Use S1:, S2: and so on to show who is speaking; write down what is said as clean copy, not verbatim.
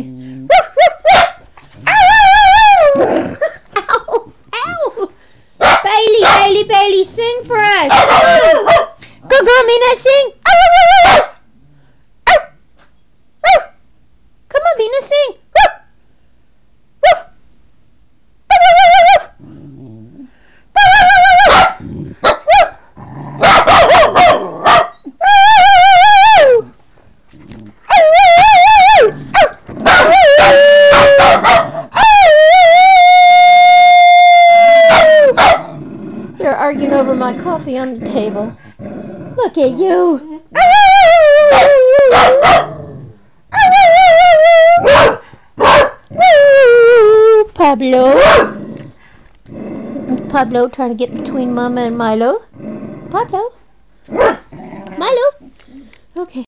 S1: Ow! Ow! Bailey, sing for us. Come on. Go, girl, Mina, sing. Come on, Mina, sing. They're arguing over my coffee on the table. Look at you. Pablo trying to get between Mama and Milo. Pablo. Milo. Okay.